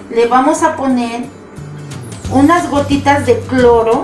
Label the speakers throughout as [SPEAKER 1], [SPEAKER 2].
[SPEAKER 1] le vamos a poner unas gotitas de cloro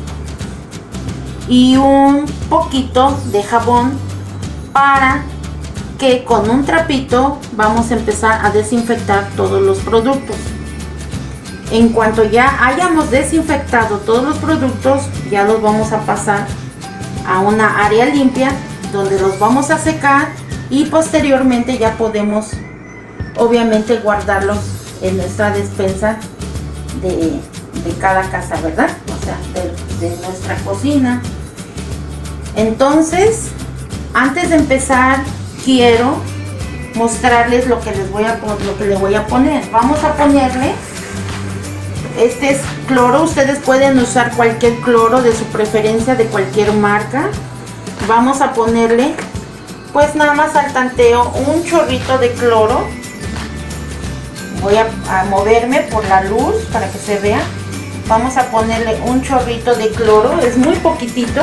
[SPEAKER 1] y un poquito de jabón para que con un trapito vamos a empezar a desinfectar todos los productos. En cuanto ya hayamos desinfectado todos los productos, ya los vamos a pasar a una área limpia donde los vamos a secar y posteriormente ya podemos obviamente guardarlos en nuestra despensa de cada casa, ¿verdad? O sea, de nuestra cocina. Entonces, antes de empezar, quiero mostrarles lo que le voy a poner. Vamos a ponerle, este es cloro, ustedes pueden usar cualquier cloro de su preferencia, de cualquier marca. Vamos a ponerle, pues nada más al tanteo, un chorrito de cloro. Voy a moverme por la luz para que se vea. Vamos a ponerle un chorrito de cloro, es muy poquitito.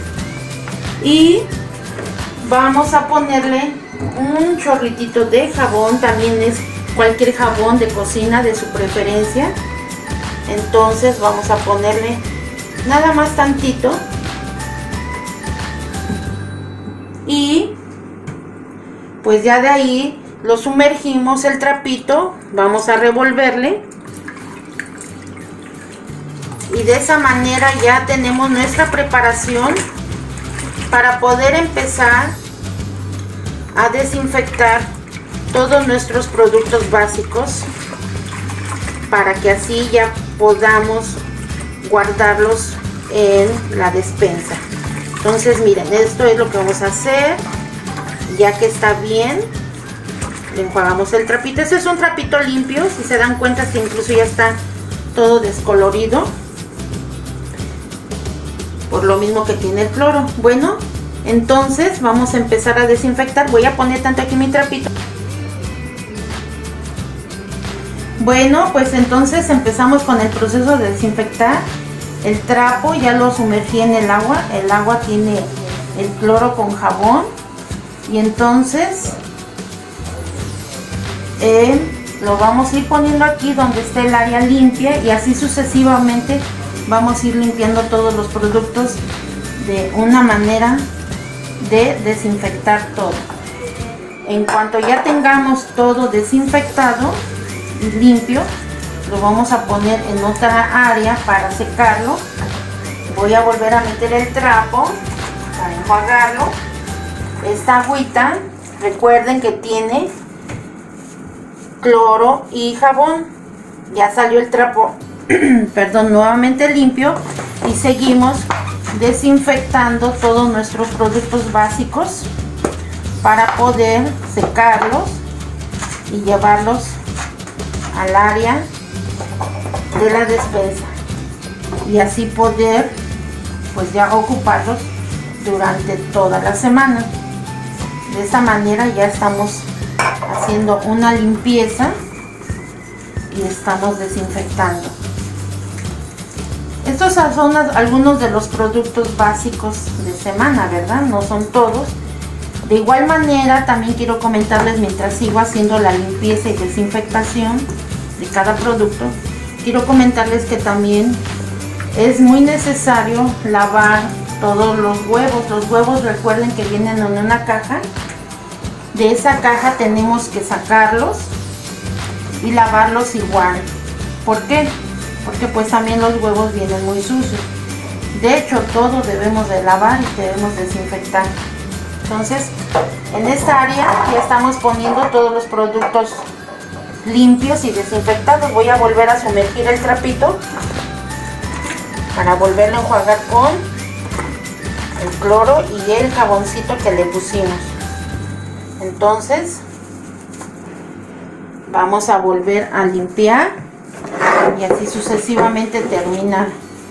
[SPEAKER 1] Y vamos a ponerle un chorritito de jabón, también es cualquier jabón de cocina de su preferencia. Entonces vamos a ponerle nada más tantito. Y pues ya de ahí lo sumergimos el trapito, vamos a revolverle. Y de esa manera ya tenemos nuestra preparación para poder empezar a desinfectar todos nuestros productos básicos, para que así ya podamos guardarlos en la despensa. Entonces miren, esto es lo que vamos a hacer. Ya que está bien, le enjuagamos el trapito. Este es un trapito limpio, si se dan cuenta que incluso ya está todo descolorido, por lo mismo que tiene el cloro. Bueno, entonces vamos a empezar a desinfectar. Voy a poner tanto aquí mi trapito. Bueno, pues entonces empezamos con el proceso de desinfectar. El trapo ya lo sumergí en el agua. El agua tiene el cloro con jabón. Y entonces lo vamos a ir poniendo aquí donde esté el área limpia, y así sucesivamente vamos a ir limpiando todos los productos de una manera de desinfectar todo. En cuanto ya tengamos todo desinfectado y limpio, lo vamos a poner en otra área para secarlo. Voy a volver a meter el trapo para enjuagarlo. Esta agüita, recuerden que tiene cloro y jabón. Ya salió el trapo perdón, nuevamente limpio, y seguimos desinfectando todos nuestros productos básicos para poder secarlos y llevarlos al área de la despensa, y así poder pues ya ocuparlos durante toda la semana. De esta manera ya estamos haciendo una limpieza y estamos desinfectando. Estos son algunos de los productos básicos de semana, ¿verdad? No son todos. De igual manera, también quiero comentarles, mientras sigo haciendo la limpieza y desinfectación de cada producto, quiero comentarles que también es muy necesario lavar todos los huevos. Los huevos, recuerden que vienen en una caja. De esa caja tenemos que sacarlos y lavarlos igual. ¿Por qué? Porque pues también los huevos vienen muy sucios. De hecho, todo debemos de lavar y debemos desinfectar. Entonces, en esta área ya estamos poniendo todos los productos limpios y desinfectados. Voy a volver a sumergir el trapito para volverlo a enjuagar con el cloro y el jaboncito que le pusimos. Entonces vamos a volver a limpiar y así sucesivamente terminar.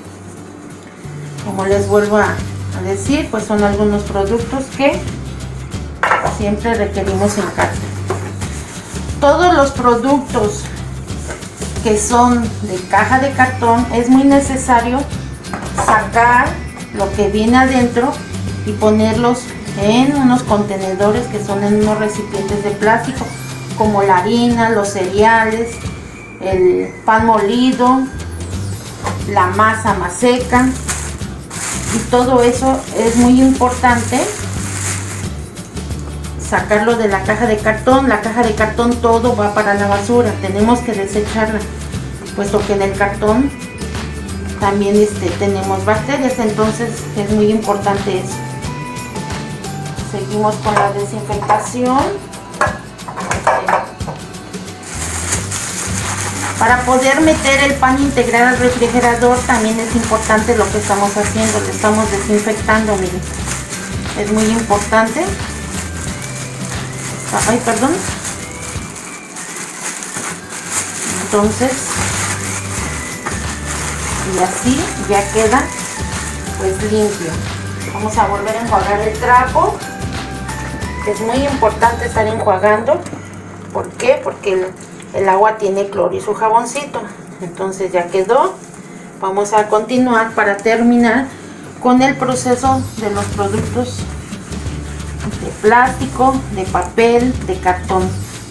[SPEAKER 1] Como les vuelvo a decir, pues son algunos productos que siempre requerimos en casa. Todos los productos que son de caja de cartón, es muy necesario sacar lo que viene adentro y ponerlos en unos contenedores que son en unos recipientes de plástico, como la harina, los cereales, el pan molido, la masa más seca, y todo eso es muy importante sacarlo de la caja de cartón. La caja de cartón todo va para la basura, tenemos que desecharla, puesto que en el cartón también tenemos bacterias, entonces es muy importante eso. Seguimos con la desinfectación. Para poder meter el pan integral al refrigerador también es importante lo que estamos haciendo, lo estamos desinfectando, miren, es muy importante. Ay, perdón. Entonces, y así ya queda pues limpio. Vamos a volver a enjuagar el trapo. Es muy importante estar enjuagando. ¿Por qué? Porque el agua tiene cloro y su jaboncito. Entonces ya quedó. Vamos a continuar para terminar con el proceso de los productos de plástico, de papel, de cartón.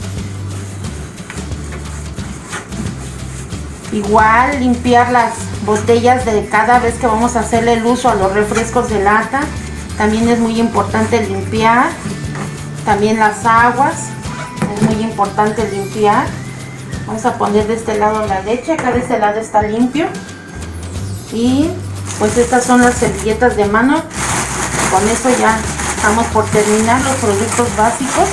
[SPEAKER 1] Igual limpiar las botellas de cada vez que vamos a hacerle el uso a los refrescos de lata. También es muy importante limpiar. También las aguas. Es muy importante limpiar. Vamos a poner de este lado la leche. Acá de este lado está limpio. Y pues estas son las servilletas de mano. Con eso ya estamos por terminar los productos básicos.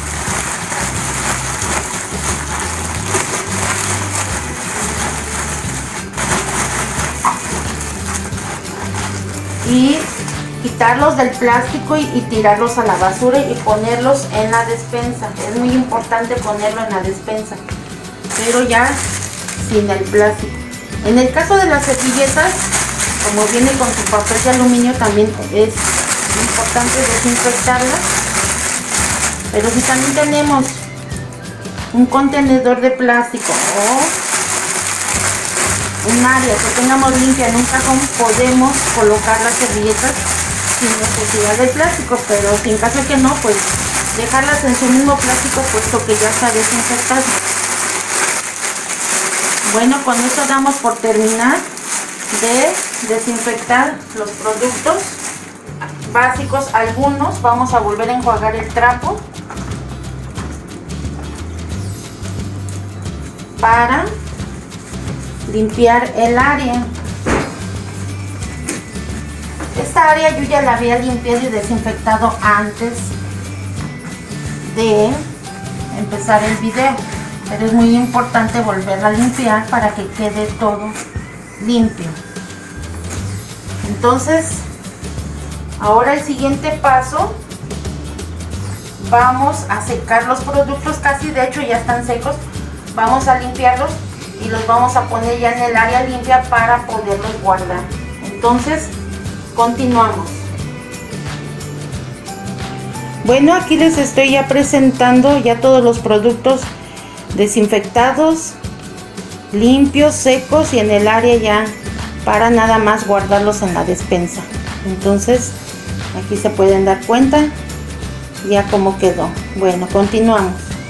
[SPEAKER 1] Y quitarlos del plástico y tirarlos a la basura y ponerlos en la despensa. Es muy importante ponerlo en la despensa, pero ya sin el plástico. En el caso de las servilletas, como viene con su papel de aluminio, también es importante desinfectarlas. Pero si también tenemos un contenedor de plástico o un área que tengamos limpia en un cajón, podemos colocar las servilletas sin necesidad del plástico, pero si en caso que no, pues dejarlas en su mismo plástico, puesto que ya está desinfectado. Bueno, con esto damos por terminar de desinfectar los productos básicos. Algunos vamos a volver a enjuagar el trapo para limpiar el área. Esta área yo ya la había limpiado y desinfectado antes de empezar el video, pero es muy importante volverla a limpiar para que quede todo limpio. Entonces, ahora el siguiente paso, vamos a secar los productos. Casi de hecho ya están secos. Vamos a limpiarlos y los vamos a poner ya en el área limpia para poderlos guardar. Entonces, continuamos. Bueno, aquí les estoy ya presentando ya todos los productos desinfectados, limpios, secos y en el área ya para nada más guardarlos en la despensa. Entonces, aquí se pueden dar cuenta ya cómo quedó. Bueno, continuamos.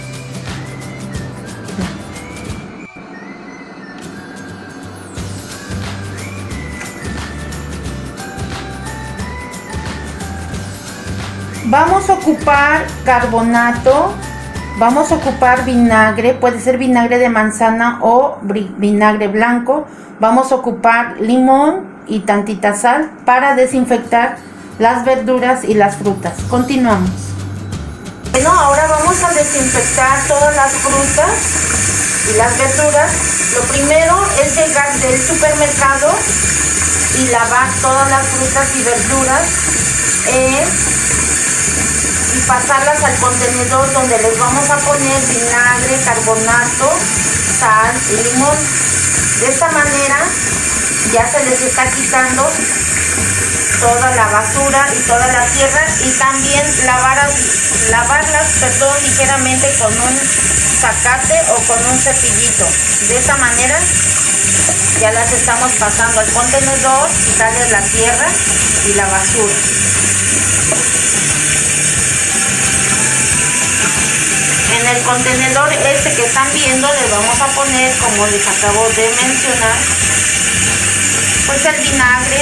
[SPEAKER 1] Vamos a ocupar carbonato, vamos a ocupar vinagre, puede ser vinagre de manzana o vinagre blanco. Vamos a ocupar limón y tantita sal para desinfectar las verduras y las frutas. Continuamos. Bueno, ahora vamos a desinfectar todas las frutas y las verduras. Lo primero es llegar del supermercado y lavar todas las frutas y verduras y pasarlas al contenedor donde les vamos a poner vinagre, carbonato, sal y limón. De esta manera ya se les está quitando toda la basura y toda la tierra, y también lavarlas ligeramente con un zacate o con un cepillito. De esta manera ya las estamos pasando al contenedor, quitarles la tierra y la basura. En el contenedor este que están viendo le vamos a poner, como les acabo de mencionar, pues el vinagre,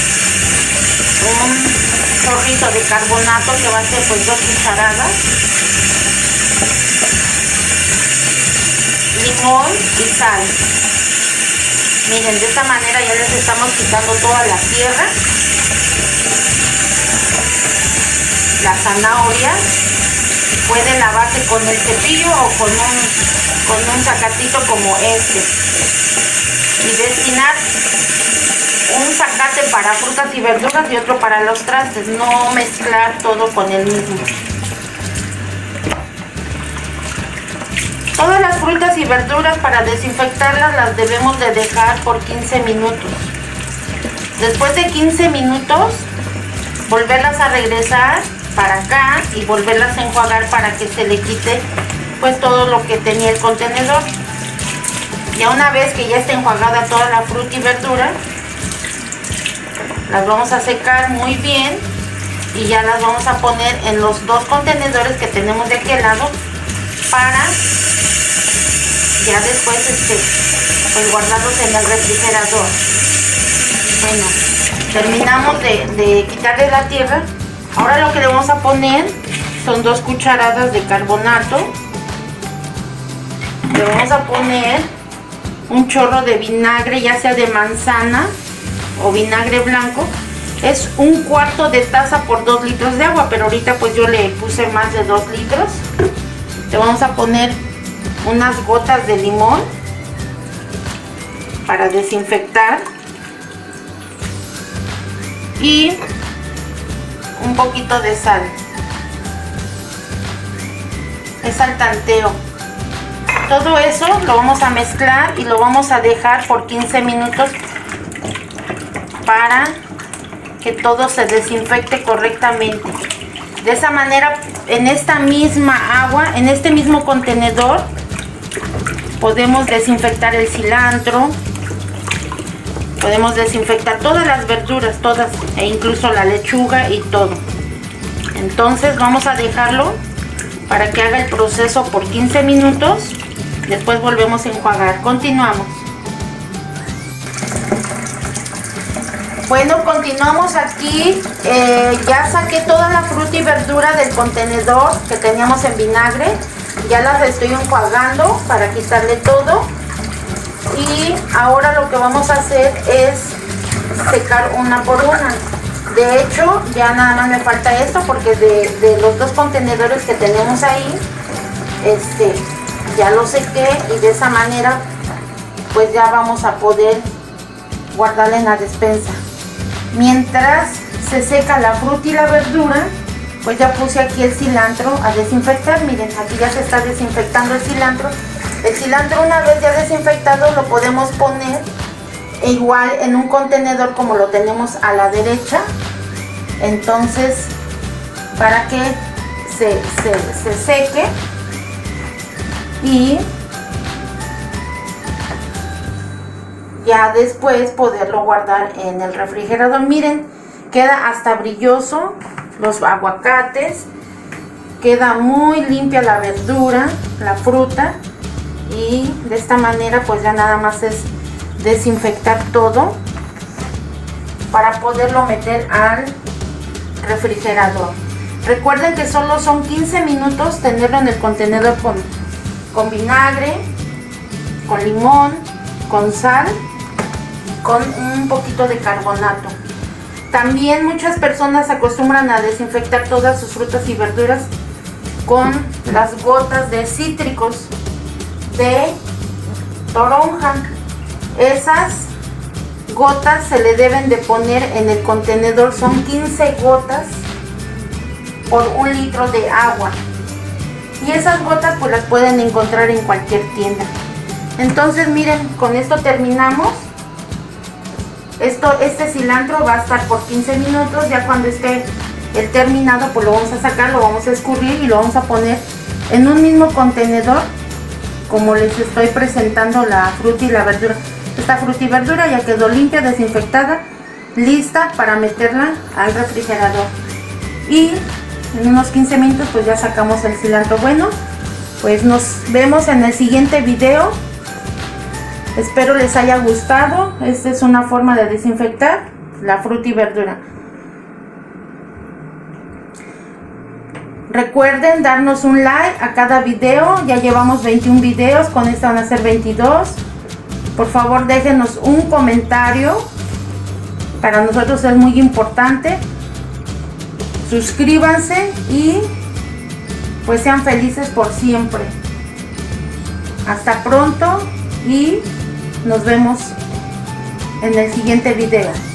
[SPEAKER 1] un chorrito de carbonato que va a ser pues 2 cucharadas, limón y sal. Miren, de esta manera ya les estamos quitando toda la tierra. La zanahoria puede lavarse con el cepillo o con un zacatito como este, y destinar un zacate para frutas y verduras y otro para los trastes, no mezclar todo con el mismo. Todas las frutas y verduras, para desinfectarlas, las debemos de dejar por 15 minutos. Después de 15 minutos, volverlas a regresar para acá y volverlas a enjuagar para que se le quite pues todo lo que tenía el contenedor. Ya una vez que ya esté enjuagada toda la fruta y verdura, las vamos a secar muy bien y ya las vamos a poner en los 2 contenedores que tenemos de aquel lado, para ya después pues guardarlos en el refrigerador. Bueno, terminamos de quitarle la tierra. Ahora lo que le vamos a poner son 2 cucharadas de carbonato. Le vamos a poner un chorro de vinagre, ya sea de manzana o vinagre blanco. Es 1/4 de taza por 2 litros de agua, pero ahorita pues yo le puse más de 2 litros. Le vamos a poner unas gotas de limón para desinfectar y un poquito de sal. Es al tanteo. Todo eso lo vamos a mezclar y lo vamos a dejar por 15 minutos para que todo se desinfecte correctamente. De esa manera, en esta misma agua, en este mismo contenedor, podemos desinfectar el cilantro, podemos desinfectar todas las verduras, todas, e incluso la lechuga y todo. Entonces vamos a dejarlo para que haga el proceso por 15 minutos. Después volvemos a enjuagar. Continuamos. Bueno, continuamos aquí. Ya saqué toda la fruta y verdura del contenedor que teníamos en vinagre. Ya las estoy enjuagando para quitarle todo. Y ahora lo que vamos a hacer es secar una por una. De hecho, ya nada más me falta esto, porque de los 2 contenedores que tenemos ahí, ya lo sequé, y de esa manera pues ya vamos a poder guardarla en la despensa. Mientras se seca la fruta y la verdura, pues ya puse aquí el cilantro a desinfectar. Miren, aquí ya se está desinfectando el cilantro. El cilantro, una vez ya desinfectado, lo podemos poner igual en un contenedor como lo tenemos a la derecha. Entonces, para que se seque y ya después poderlo guardar en el refrigerador. Miren, queda hasta brilloso los aguacates, queda muy limpia la verdura, la fruta, y de esta manera pues ya nada más es desinfectar todo para poderlo meter al refrigerador. Recuerden que solo son 15 minutos tenerlo en el contenedor con vinagre, con limón, con sal, con un poquito de carbonato. También muchas personas acostumbran a desinfectar todas sus frutas y verduras con las gotas de cítricos de toronja. Esas gotas se le deben de poner en el contenedor, son 15 gotas por 1 litro de agua, y esas gotas pues las pueden encontrar en cualquier tienda. Entonces miren, con esto terminamos. Este cilantro va a estar por 15 minutos. Ya cuando esté el terminado, pues lo vamos a sacar, lo vamos a escurrir y lo vamos a poner en un mismo contenedor como les estoy presentando la fruta y la verdura. Esta fruta y verdura ya quedó limpia, desinfectada, lista para meterla al refrigerador. Y en unos 15 minutos pues ya sacamos el cilantro. Bueno, Pues nos vemos en el siguiente video. Espero les haya gustado. Esta es una forma de desinfectar la fruta y verdura. Recuerden darnos un like a cada video. Ya llevamos 21 videos, con esta van a ser 22. Por favor, déjenos un comentario. Para nosotros es muy importante. Suscríbanse y pues sean felices por siempre. Hasta pronto y nos vemos en el siguiente video.